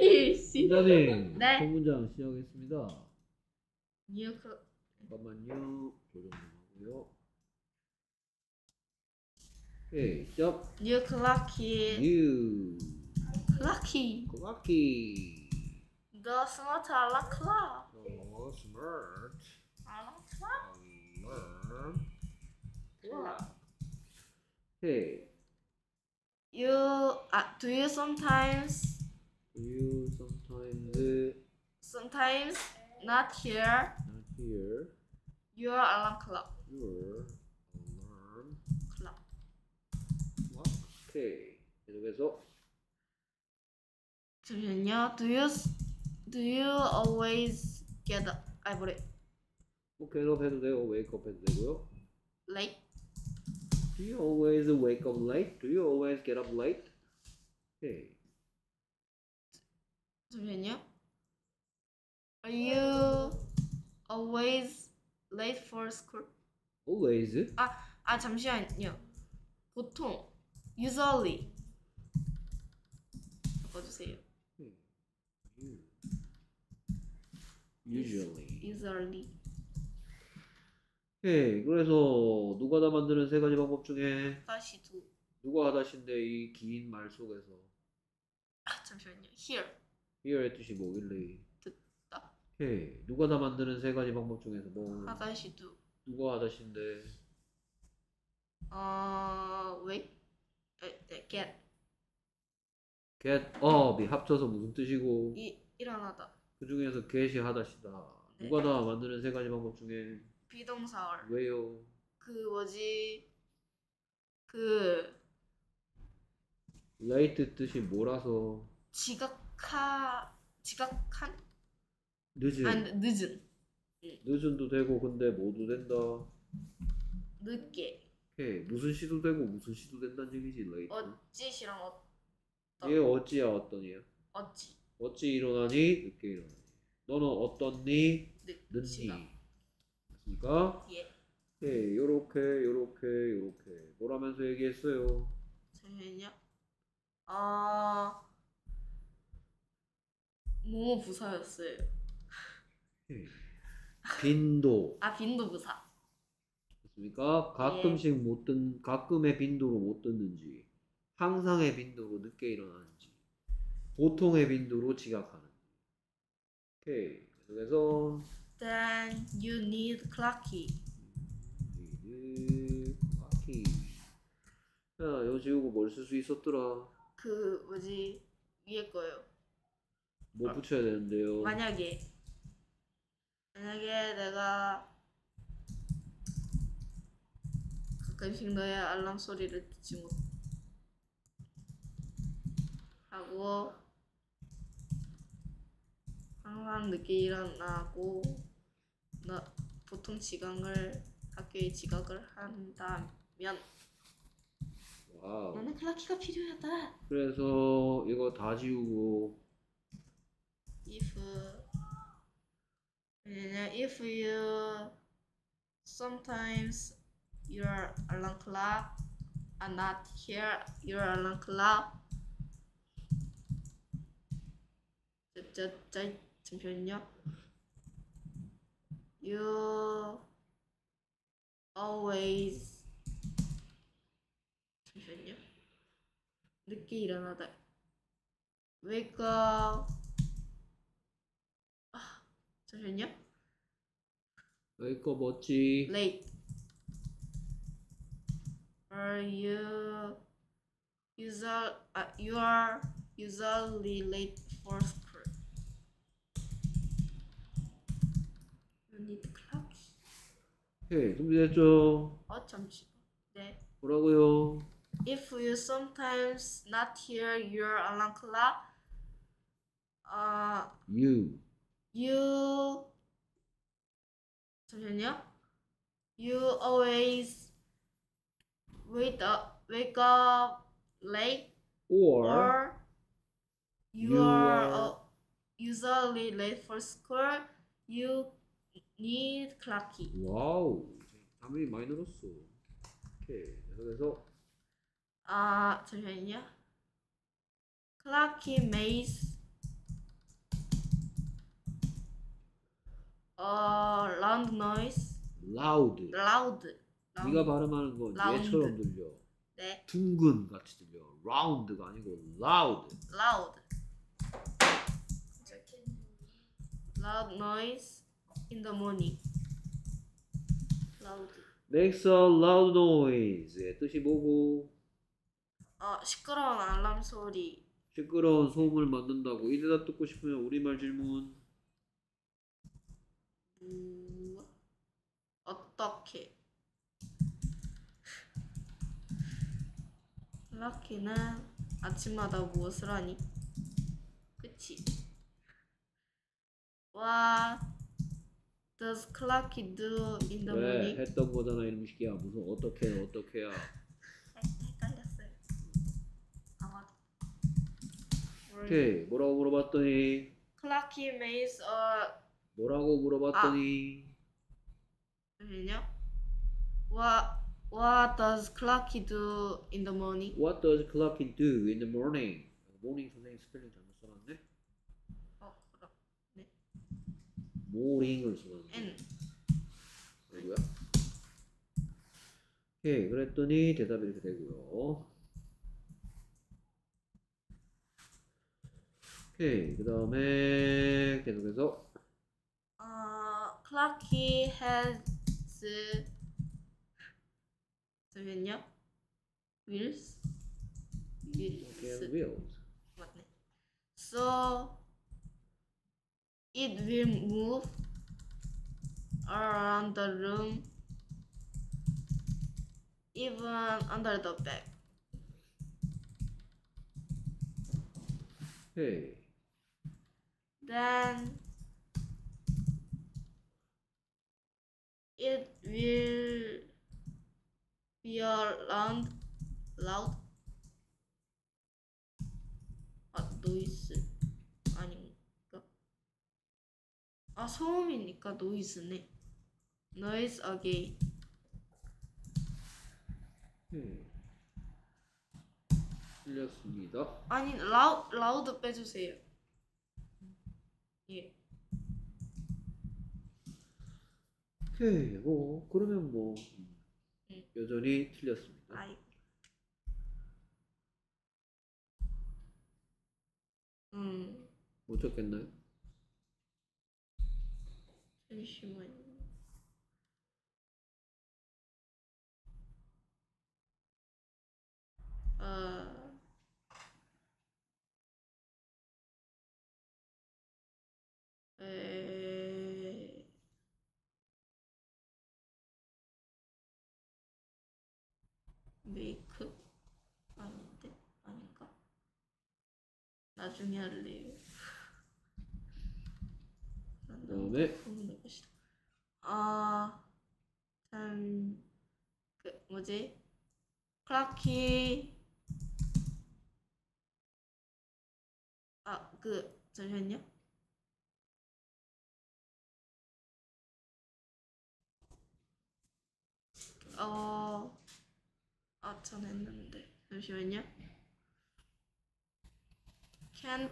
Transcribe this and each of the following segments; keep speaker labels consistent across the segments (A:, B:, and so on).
A: 이씨.
B: 팀장님,
A: 네.
B: 첫 문장 시작하겠습니다.
A: 뉴
B: 잠깐만요. 조정 좀 하고요. 오케이, 시작.
A: 뉴 클라키.
B: New
A: 클라키.
B: clocky.
A: The smart 알라 클라.
B: So smart.
A: 알라 클라.
B: Learn. Clock. Okay.
A: Do you sometimes
B: Do you
A: sometimes not hear
B: not hear
A: your alarm clock?
B: your alarm
A: clock.
B: clock? Okay. 계속해서
A: 잠시만요. Do you always get up? 뭐래?
B: 뭐 get up 해도 되고 wake up 해도 되고요.
A: Late?
B: Do you always wake up late? Do you always get up late? Okay.
A: 잠시만요. Are you always late for school?
B: Always?
A: 잠시만요. 보통 usually 바꿔주세요.
B: Usually. 오케이. 그래서 누가 다 만드는 세 가지 방법 중에
A: 다시 두.
B: 누가 하다신데 이 긴 말 속에서
A: 잠시만요. Here.
B: here의 뜻이 뭐길래?
A: 듣다.
B: 오케이. 누가 다 만드는 세 가지 방법 중에서 뭐
A: 다시 두.
B: 누가 하다신데
A: wait. Get.
B: get up이 합쳐서 무슨 뜻이고
A: 일어나다.
B: 그 중에서 get이 하다시다.
A: 네.
B: 누가 다 만드는 세 가지 방법 중에
A: 비동사얼.
B: 왜요? late 뜻이 뭐라서
A: 지각한?
B: 늦은
A: 늦은.
B: 늦은도 되고 근데 뭐도 된다.
A: 늦게.
B: 오케이. 무슨 시도 되고 무슨 시도 된다는 얘기지. late.
A: 어찌시랑
B: 얘 어찌야 어떠니야?
A: 어찌.
B: 어찌 일어나니? 늦게 일어나니. 너는 어떻니? 늦니? 맞습니까?
A: 예.
B: 오케이. 요렇게 뭐라면서 얘기했어요?
A: 잠시만요. 뭐뭐 부사였어요.
B: 오케이. 빈도.
A: 빈도 부사.
B: 맞습니까? 가끔씩 가끔의 빈도로 못 듣는지, 항상의 빈도로 늦게 일어나는지, 보통의 빈도로 지각하는지. 오케이. 그래서
A: Then you need clocky.
B: clocky. 자, 이거 지우고 뭘 쓸 수 있었더라?
A: 위에 거요.
B: 뭐 붙여야 되는데요?
A: 만약에 내가 가끔씩 너의 알람 소리를 듣지 못하고 항상 늦게 일어나고 보통 학교에 지각을 한다면
B: 와우.
A: 너는 클라키가 필요하다.
B: 그래서 이거 다 지우고
A: if you sometimes your alarm clock are not hear your alarm clock. 잠시만요. You always 잠시만요. 늦게 일어나다. Wake up. 잠시만요.
B: wake up 어찌?
A: Late. Are you are usually late for school? You need clock.
B: 오케이. 준비됐죠?
A: 잠시. 네.
B: 뭐라고요?
A: If you sometimes not hear your alarm clock, 잠시만요. You always wake up late, or you are usually late for school. You need clocky.
B: 와우. 단면이 많이 늘었어. 오케이. 그래서
A: 잠시만요. Clocky makes loud noise.
B: loud.
A: loud.
B: 네가 발음하는 건
A: Loud.
B: 얘처럼 들려.
A: 네.
B: 둥근 같이 들려. round가 아니고 loud.
A: loud. loud noise in the morning. loud.
B: makes a loud noise의 뜻이 뭐고?
A: 시끄러운 알람 소리.
B: 시끄러운 소음을 만든다고. 이 대답 듣고 싶으면 우리말 질문.
A: 어떻게? 클라키는 아침마다 무엇을 하니? 그치? What does Clarky do in the
B: 왜
A: morning?
B: 했던 거잖아 이놈식이야. 무슨 어떻게야.
A: 헷갈렸어요. 맞아.
B: 오케이. 뭐라고 물어봤더니
A: Clarky makes a
B: 뭐라고 물어봤더니
A: 잠시만요. What does Clarky do in the morning?
B: What does Clarky do in the morning? morning 선생님 스펠링 잘못 써놨네.
A: 그럼 네.
B: morning을 써놨네.
A: N.
B: 뭐야? 오케이. 그랬더니 대답이 이렇게 되고요. 오케이. 그 다음에 계속해서
A: Clarky has 잠시만요. wheels.
B: 오케이. wheels.
A: 맞네. So it will move around the room, even under the bed.
B: 오케이.
A: Then it will be loud noise 아닌가? 소음이니까 noise네. noise again.
B: 틀렸습니다.
A: 아니 loud 빼주세요. 예.
B: 오케이. 뭐 그러면 뭐 여전히 틀렸습니다.
A: 아이.
B: 못 찾겠나요?
A: 잠시만요. 메이크? 아닌데? 아닌가? 나중에 할래요.
B: 그다음에
A: 뭐지? 클라키 잠시만요. 전 했는데 잠시만요. Can't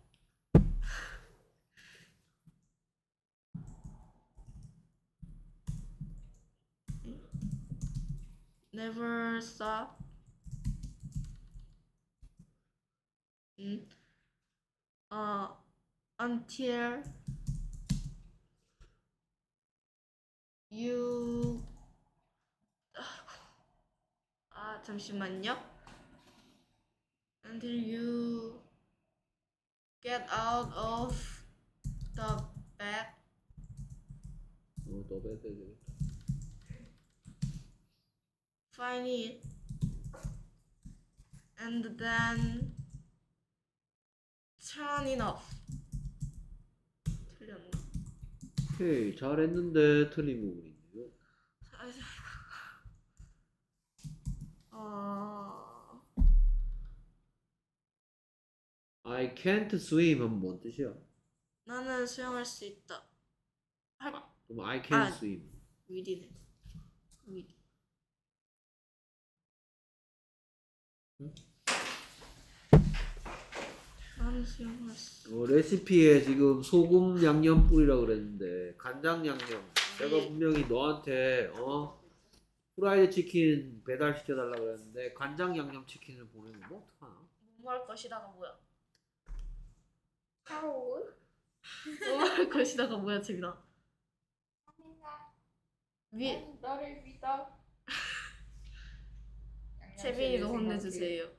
A: never stop until you 잠시만요. Until you get out of the bed.
B: 더 빼야 되겠다.
A: Find it and then turn it off. 틀렸나?
B: 오케이. 잘했는데 틀린 부분이 있네요. I can't swim 하면 뭔 뜻이야?
A: 나는 수영할 수 있다.
B: 그럼 I can't swim.
A: will이네. will. 나는
B: 레시피에 지금 소금 양념 뿌리라 그랬는데 간장 양념. 내가 분명히 너한테 프라이드 치킨 배달 시켜달라 그랬는데 간장 양념 치킨을 보내면 뭐 어떡하나?
A: 뭐할 것이다가 뭐야?
C: 하울.
A: 뭐할 것이다가 뭐야 재민아?
C: 아민아.
A: 위
C: 너를 믿어.
A: 재민이도 혼내주세요.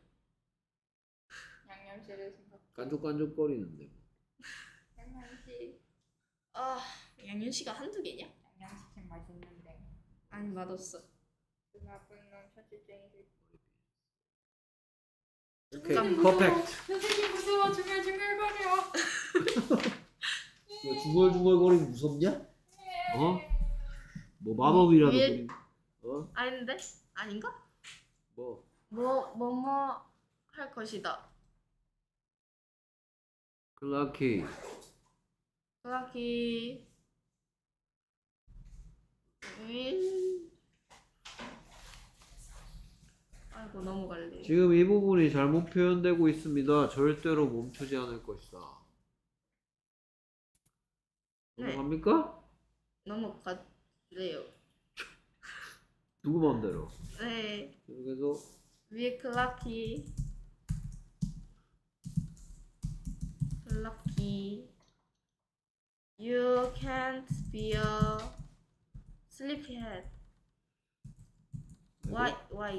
C: 양념치를 생각.
B: 깐족깐족거리는데.
C: 양념치.
A: 아 양념치가 한두 개냐?
C: 양념치킨 맛있는데.
A: 아니 맛없어.
C: 그 나쁜 놈 천치쟁이들.
B: 오케이,
A: 깜-
B: 퍼펙트.
C: 선생님 무서워 중얼중얼거려.
B: 뭐 중얼중얼거리면 무섭냐? 어? 뭐 마법이라도
A: 왜-
B: 부린
A: 아닌데? 아닌가?
B: 뭐
A: 뭐뭐 할 것이다.
B: 클라키
A: 클라키 윌 아이고 넘어갈래.
B: 지금 이 부분이 잘못 표현되고 있습니다. 절대로 멈추지 않을 것이다.
A: 네.
B: 넘어갑니까?
A: 넘어갈래요.
B: 누구 마음대로.
A: 네.
B: 그래서
A: 윌 클라키 You can't be a sleepyhead. Why?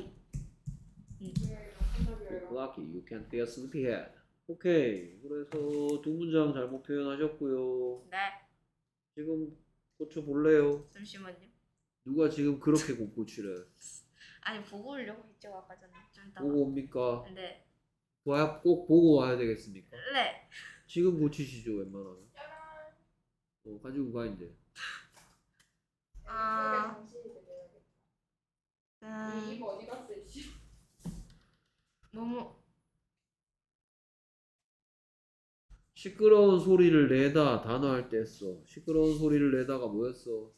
B: 클라키, you can't be a sleepyhead. 오케이. 그래서 두 문장 잘못 표현하셨고요.
A: 네.
B: 지금 고쳐볼래요?
A: 잠시만요.
B: 누가 지금 그렇게 못 고치래?
A: 아니 보고 오려고 했죠 아까 전에. 좀 이따가.
B: 보고 옵니까?
A: 네.
B: 꼭 보고 와야 되겠습니까?
A: 네.
B: 지금 고치시죠 웬만하면. 가지고 가 이제.
A: 아.
C: 이거 어디 갔어 씨.
A: 너무
B: 시끄러운 소리를 내다 단어 할 때 써. 시끄러운 소리를 내다가 뭐였어?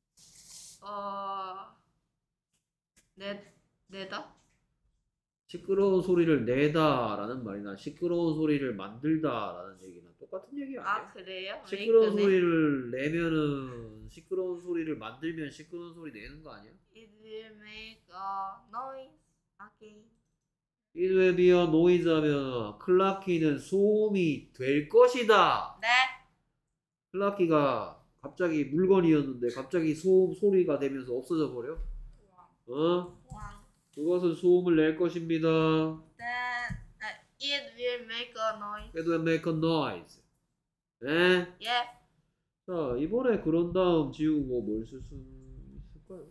A: 내다?
B: 시끄러운 소리를 내다라는 말이나 시끄러운 소리를 만들다라는 얘기나 똑같은 얘기 아니야?
A: 아 그래요?
B: 시끄러운
A: 메이크네.
B: 소리를 내면은 시끄러운 소리를 만들면 시끄러운 소리 내는 거 아니야?
A: It will make a noise again.
B: It will be a noise 하면 클라키는 소음이 될 것이다.
A: 네.
B: 클라키가 갑자기 물건이었는데 갑자기 소리가 되면서 없어져 버려?
A: 왕.
B: 그것은 소음을 낼 것입니다.
A: Then it will make a noise.
B: It will make a noise. 네?
A: 예.
B: 자, 이번에 그런 다음 지우고 뭘 쓸 수 있을까요?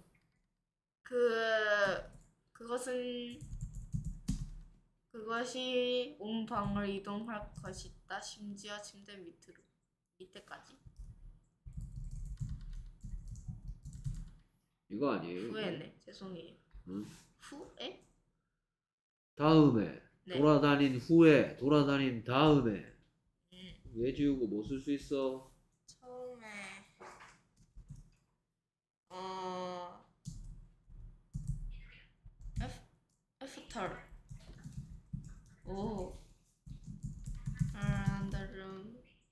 A: 그것이 온 방을 이동할 것이다. 심지어 침대 밑에까지.
B: 이거 아니에요?
A: 후회네. 죄송해요.
B: 응?
A: 후회?
B: 다음에
A: 네.
B: 돌아다닌 후에 돌아다닌 다음에 왜 지우고 뭐 쓸 수 있어?
A: 처음에 after around the room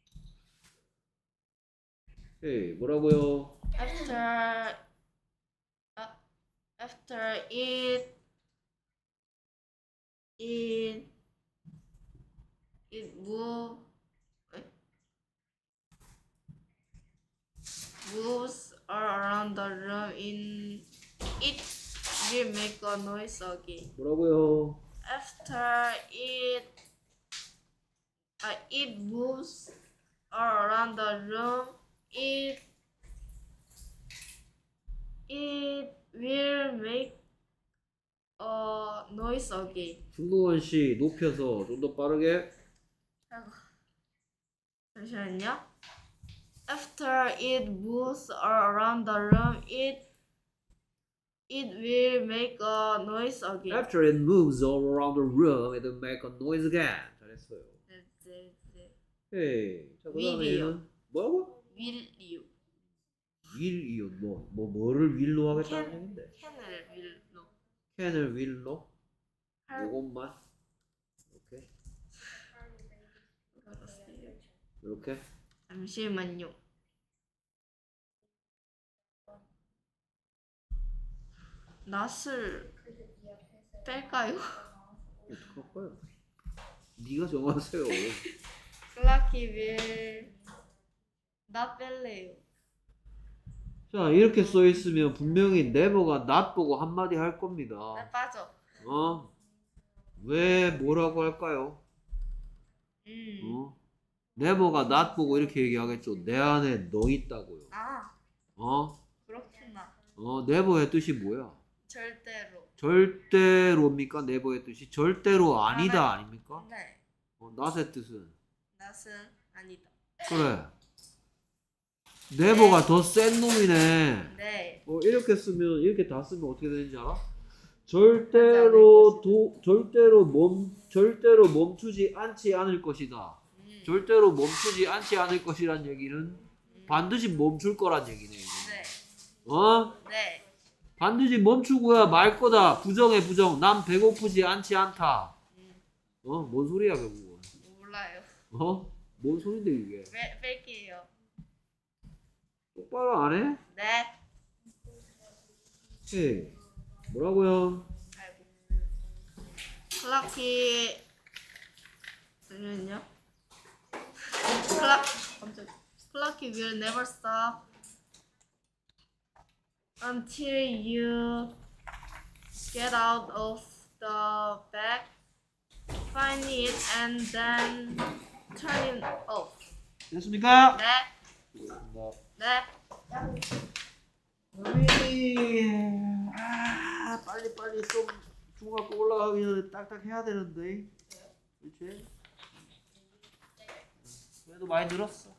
B: 에이, 뭐라고요?
A: after it moves around the room it will make a noise again.
B: 뭐라고요?
A: After it moves around the room it will make a noise again.
B: 승무원 씨 높여서 좀 더 빠르게.
A: 아이고. 잠시만요. After it moves around the room it will make a noise again.
B: After it moves all around the room, it will make a noise again. 잘했어요.
A: 네.
B: 에이, 자
A: Will이요.
B: 그다음에는 뭐라고?
A: Will you?
B: will이요. 뭐를 will로 하겠다는
A: Can.
B: 얘긴데.
A: 캔을 will로.
B: can을 will로. 요것만. 오케이. 이렇게.
A: 잠시만요. 낫을 뺄까요?
B: 어떡할 거야? 네가 정하세요.
A: 클라키 will 나 뺄래요.
B: 자, 이렇게 써 있으면 분명히 네버가 not 보고 한마디 할 겁니다.
A: 나 빠져.
B: 왜 뭐라고 할까요? 네버가 not 보고 이렇게 얘기하겠죠. 내 안에 너 있다고요.
A: 아,
B: 어?
A: 그렇구나.
B: 네버의 뜻이 뭐야?
A: 절대로.
B: 절대로입니까? 네버의 뜻이 절대로 아니다 아닙니까?
A: 네.
B: not의 뜻은
A: 낫은 아니다.
B: 그래. 네버가 더 센 놈이네.
A: 네.
B: 이렇게 쓰면 이렇게 다 쓰면 어떻게 되는지 알아? 절대로 절대로 멈추지 않지 않을 것이다. 절대로 멈추지 않지 않을 것이란 얘기는 반드시 멈출 거란 얘기네. 이게.
A: 네. 네.
B: 반드시 멈추고야 말 거다. 부정해 부정. 난 배고프지 않지 않다. 뭔 소리야 그거?
A: 몰라요.
B: 뭔 소린데 이게?
A: 뺄게요.
B: 똑바로 안 해?
A: 네.
B: 헤이. 뭐라고요?
A: 아이고. 클라키. 잠시만요. 클라키 will never stop until you get out of the bag, find it, and then turn it off.
B: 됐습니까?
A: 네. 네.
B: 빨리 좀 중학교 올라가기 전에 딱딱 해야 되는데. 그렇지? 그래도 많이 늘었어.